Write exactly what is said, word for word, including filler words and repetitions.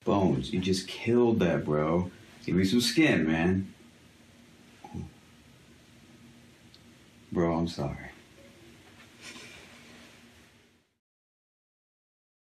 Bones, you just killed that, bro. Give me some skin, man. Bro, I'm sorry.